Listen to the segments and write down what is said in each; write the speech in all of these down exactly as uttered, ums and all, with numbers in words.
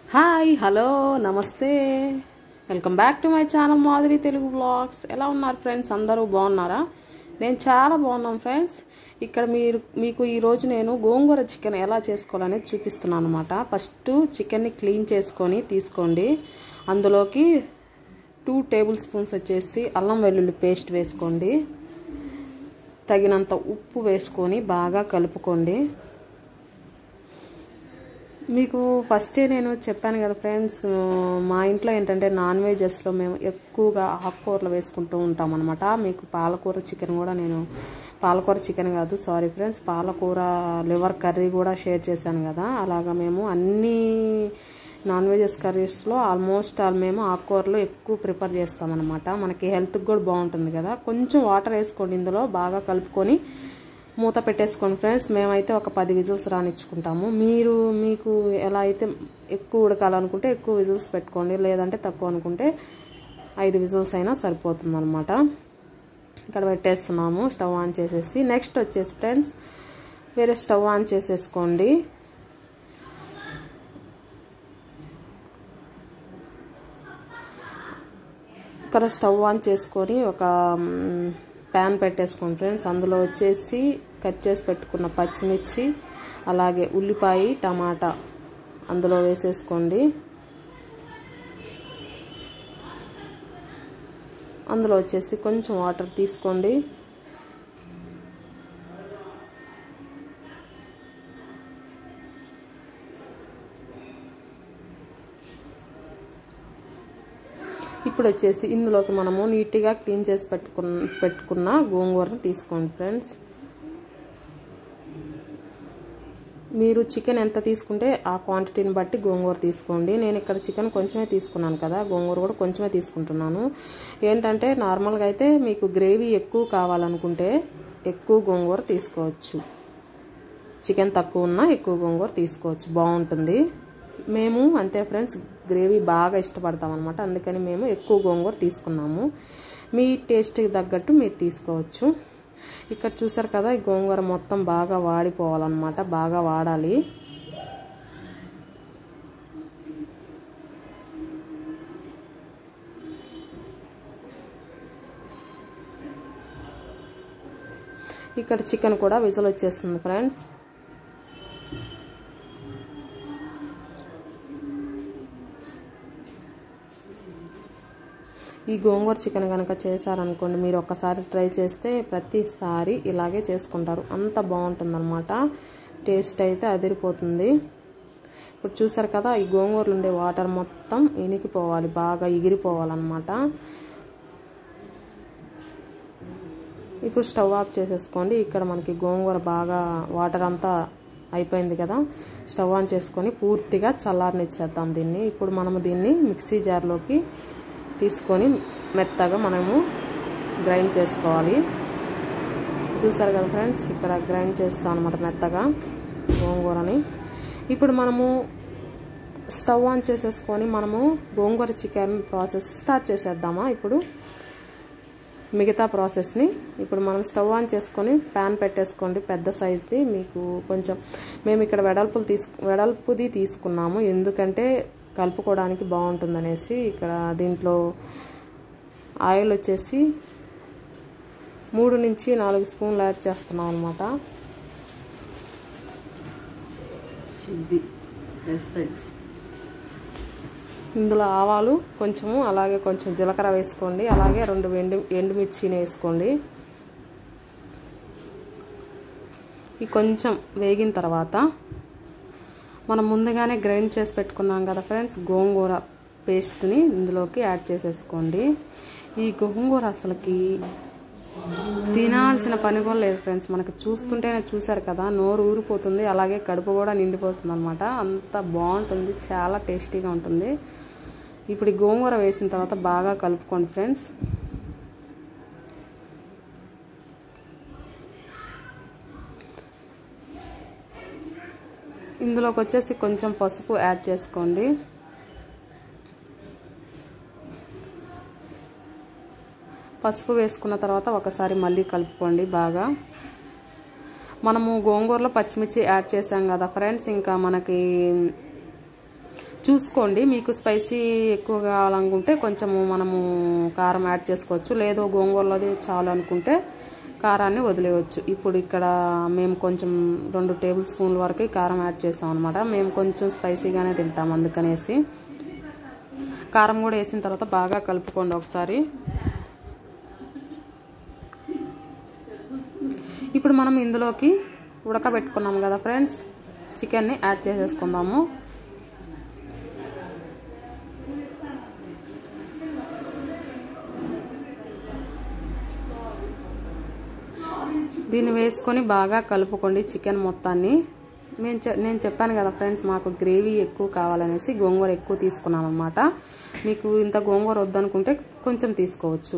Hi hello నమస్తే welcome back to my channel Madhuri Telugu vlogs. ఎలా ఉన్నారు ఫ్రెండ్స్? అందరూ బాగున్నారా? నేను చాలా బాగున్నాను ఫ్రెండ్స్. ఇక్కడ మీరు మీకు ఈరోజు నేను గోంగూర చికెన్ ఎలా చేసుకోవాలనేది చూపిస్తున్నాను అనమాట. ఫస్ట్ చికెన్ని క్లీన్ చేసుకొని తీసుకోండి. అందులోకి టూ టేబుల్ స్పూన్స్ వచ్చేసి అల్లం వెల్లుల్లి పేస్ట్ వేసుకోండి. తగినంత ఉప్పు వేసుకొని బాగా కలుపుకోండి. మీకు ఫస్టే నేను చెప్పాను కదా ఫ్రెండ్స్, మా ఇంట్లో ఏంటంటే నాన్ వెజెస్లో మేము ఎక్కువగా ఆకుకూరలు వేసుకుంటూ ఉంటాం అనమాట. మీకు పాలకూర చికెన్ కూడా నేను పాలకూర చికెన్ కాదు సారీ ఫ్రెండ్స్ పాలకూర లివర్ కర్రీ కూడా షేర్ చేశాను కదా. అలాగా మేము అన్ని నాన్ వెజెస్ కర్రీస్లో ఆల్మోస్ట్ ఆల్ మేము ఆకుకూరలు ఎక్కువ ప్రిఫర్ చేస్తామన్నమాట. మనకి హెల్త్కి కూడా బాగుంటుంది కదా. కొంచెం వాటర్ వేసుకోండి, ఇందులో బాగా కలుపుకొని మూత పెట్టేసుకోండి ఫ్రెండ్స్. మేమైతే ఒక పది విజిల్స్ రానిచ్చుకుంటాము. మీరు మీకు ఎలా అయితే ఎక్కువ ఉడకాలనుకుంటే ఎక్కువ విజిల్స్ పెట్టుకోండి, లేదంటే తక్కువ అనుకుంటే ఐదు విజిల్స్ అయినా సరిపోతుంది అనమాట. ఇక్కడ పెట్టేస్తున్నాము. స్టవ్ ఆన్ చేసేసి నెక్స్ట్ వచ్చేసి ఫ్రెండ్స్ వేరే స్టవ్ ఆన్ చేసేసుకోండి. ఇక్కడ స్టవ్ ఆన్ చేసుకొని ఒక ప్యాన్ పెట్టేసుకోండి ఫ్రెండ్స్. అందులో వచ్చేసి కట్ చేసి పెట్టుకున్న పచ్చిమిర్చి అలాగే ఉల్లిపాయ టమాటా అందులో వేసేసుకోండి. అందులో వచ్చేసి కొంచెం వాటర్ తీసుకోండి. ఇప్పుడు వచ్చేసి ఇందులోకి మనము నీట్గా క్లీన్ చేసి పెట్టుకున్న పెట్టుకున్న గోంగూరను తీసుకోండి ఫ్రెండ్స్. మీరు చికెన్ ఎంత తీసుకుంటే ఆ క్వాంటిటీని బట్టి గోంగూర తీసుకోండి. నేను ఇక్కడ చికెన్ కొంచెమే తీసుకున్నాను కదా, గోంగూర కూడా కొంచెమే తీసుకుంటున్నాను. ఏంటంటే నార్మల్గా అయితే మీకు గ్రేవీ ఎక్కువ కావాలనుకుంటే ఎక్కువ గోంగూర తీసుకోవచ్చు, చికెన్ తక్కువ ఉన్నా ఎక్కువ గోంగూర తీసుకోవచ్చు, బాగుంటుంది. మేము అంతే ఫ్రెండ్స్, గ్రేవీ బాగా ఇష్టపడతాం అనమాట, అందుకని మేము ఎక్కువ గోంగూర తీసుకున్నాము. మీ టేస్ట్కి తగ్గట్టు మీరు తీసుకోవచ్చు. ఇక్కడ చూసారు కదా, ఈ గోంగూర మొత్తం బాగా వాడిపోవాలన్నమాట, బాగా వాడాలి. ఇక్కడ చికెన్ కూడా విజిల్ వచ్చేస్తుంది ఫ్రెండ్స్. ఈ గోంగూర చికెన్ కనుక చేశారనుకోండి, మీరు ఒక్కసారి ట్రై చేస్తే ప్రతిసారి ఇలాగే చేసుకుంటారు, అంత బాగుంటుందన్నమాట. టేస్ట్ అయితే అదిరిపోతుంది. ఇప్పుడు చూసారు కదా, ఈ గోంగూరలు ఉండే వాటర్ మొత్తం ఇనికిపోవాలి, బాగా ఎగిరిపోవాలన్నమాట. ఇప్పుడు స్టవ్ ఆఫ్ చేసేసుకోండి. ఇక్కడ మనకి గోంగూర బాగా వాటర్ అంతా అయిపోయింది కదా. స్టవ్ ఆన్ చేసుకొని పూర్తిగా చల్లారనిచ్చేద్దాం దీన్ని. ఇప్పుడు మనము దీన్ని మిక్సీ జార్లోకి తీసుకొని మెత్తగా మనము గ్రైండ్ చేసుకోవాలి. చూసారు కదా ఫ్రెండ్స్, ఇక్కడ గ్రైండ్ చేస్తాం అనమాట మెత్తగా గోంగూరని. ఇప్పుడు మనము స్టవ్ ఆన్ చేసేసుకొని మనము గోంగూర చికెన్ ప్రాసెస్ స్టార్ట్ చేసేద్దామా. ఇప్పుడు మిగతా ప్రాసెస్ని ఇప్పుడు మనం స్టవ్ ఆన్ చేసుకొని ప్యాన్ పెట్టేసుకోండి, పెద్ద సైజ్ది. మీకు కొంచెం మేము ఇక్కడ వెడల్పులు తీసుకు వెడల్పుది తీసుకున్నాము, ఎందుకంటే కలుపుకోవడానికి బాగుంటుందనేసి. ఇక్కడ దీంట్లో ఆయిల్ వచ్చేసి మూడు నుంచి నాలుగు స్పూన్లు యాడ్ చేస్తున్నాం అనమాట. ఇందులో ఆవాలు కొంచెము అలాగే కొంచెం జీలకర్ర వేసుకోండి, అలాగే రెండు ఎండు ఎండుమిర్చిని వేసుకోండి. ఇవి కొంచెం వేగిన తర్వాత మనం ముందుగానే గ్రైండ్ చేసి పెట్టుకున్నాం కదా ఫ్రెండ్స్ గోంగూర పేస్ట్ని ఇందులోకి యాడ్ చేసేసుకోండి. ఈ గోంగూర అసలుకి తినాల్సిన పని కూడా లేదు ఫ్రెండ్స్, మనకి చూస్తుంటేనే చూసారు కదా నోరు ఊరిపోతుంది, అలాగే కడుపు కూడా నిండిపోతుంది అనమాట. అంత బాగుంటుంది, చాలా టేస్టీగా ఉంటుంది. ఇప్పుడు ఈ గోంగూర వేసిన తర్వాత బాగా కలుపుకోండి ఫ్రెండ్స్. ఇందులోకి వచ్చేసి కొంచెం పసుపు యాడ్ చేసుకోండి. పసుపు వేసుకున్న తర్వాత ఒకసారి మళ్ళీ కలుపుకోండి బాగా. మనము గోంగూరలో పచ్చిమిర్చి యాడ్ చేసాం కదా ఫ్రెండ్స్, ఇంకా మనకి చూసుకోండి, మీకు స్పైసీ ఎక్కువ కావాలనుకుంటే కొంచెము మనము కారం యాడ్ చేసుకోవచ్చు, లేదు గోంగూరలోది చాలు అనుకుంటే కారాన్ని వదిలేయవచ్చు. ఇప్పుడు ఇక్కడ మేము కొంచెం రెండు టేబుల్ స్పూన్ల వరకు కారం యాడ్ చేసాం అనమాట. మేము కొంచెం స్పైసీగానే తింటాం, అందుకనేసి కారం కూడా వేసిన తర్వాత బాగా కలుపుకోండి ఒకసారి. ఇప్పుడు మనం ఇందులోకి ఉడకబెట్టుకున్నాం కదా ఫ్రెండ్స్, చికెన్ని యాడ్ చేసేసుకుందాము. దీన్ని వేసుకొని బాగా కలుపుకోండి చికెన్ మొత్తాన్ని. నేను నేను చెప్పాను కదా ఫ్రెండ్స్, మాకు గ్రేవీ ఎక్కువ కావాలనేసి గోంగూర ఎక్కువ తీసుకున్నాం అనమాట. మీకు ఇంత గోంగూర వద్దనుకుంటే కొంచెం తీసుకోవచ్చు.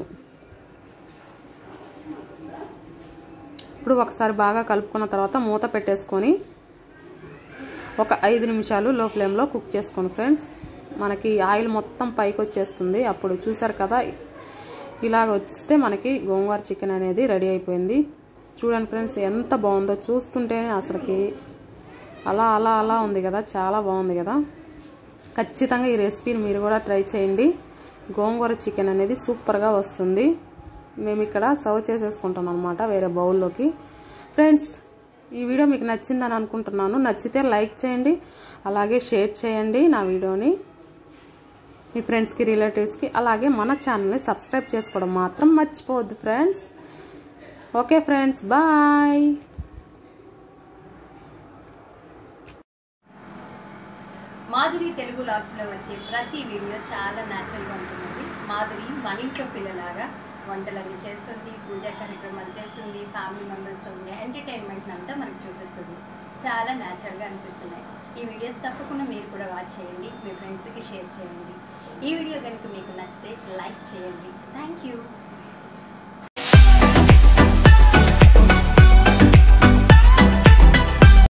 ఇప్పుడు ఒకసారి బాగా కలుపుకున్న తర్వాత మూత పెట్టేసుకొని ఒక ఐదు నిమిషాలు లో ఫ్లేమ్లో కుక్ చేసుకోండి ఫ్రెండ్స్. మనకి ఆయిల్ మొత్తం పైకి వచ్చేస్తుంది. అప్పుడు చూసారు కదా, ఇలాగ వస్తే మనకి గోంగూర చికెన్ అనేది రెడీ అయిపోయింది. చూడండి ఫ్రెండ్స్ ఎంత బాగుందో, చూస్తుంటేనే అసలుకి అలా అలా అలా ఉంది కదా, చాలా బాగుంది కదా. ఖచ్చితంగా ఈ రెసిపీని మీరు కూడా ట్రై చేయండి. గోంగూర చికెన్ అనేది సూపర్గా వస్తుంది. మేము ఇక్కడ సర్వ్ చేసేసుకుంటాం అనమాట వేరే బౌల్లోకి. ఫ్రెండ్స్, ఈ వీడియో మీకు నచ్చిందని అనుకుంటున్నాను. నచ్చితే లైక్ చేయండి, అలాగే షేర్ చేయండి నా వీడియోని మీ ఫ్రెండ్స్కి, రిలేటివ్స్కి. అలాగే మన ఛానల్ని సబ్స్క్రైబ్ చేసుకోవడం మాత్రం మర్చిపోవద్దు friends. Okay friends, bye. Madhuri Telugu వ్లాగ్స్లో వచ్చే ప్రతి వీడియో చాలా న్యాచురల్గా ఉంటుంది. మాధురి మన ఇంట్లో పిల్లలాగా వంటలన్నీ చేస్తుంది, పూజా కార్యక్రమాలు చేస్తుంది, ఫ్యామిలీ మెంబర్స్తో ఉండే ఎంటర్టైన్మెంట్ అంతా మనకు చూపిస్తుంది. చాలా న్యాచురల్గా అనిపిస్తున్నాయి ఈ వీడియోస్. తప్పకుండా మీరు కూడా వాచ్ చేయండి, మీ ఫ్రెండ్స్కి షేర్ చేయండి. ఈ వీడియో కనుక మీకు నచ్చితే లైక్ చేయండి. Thank you.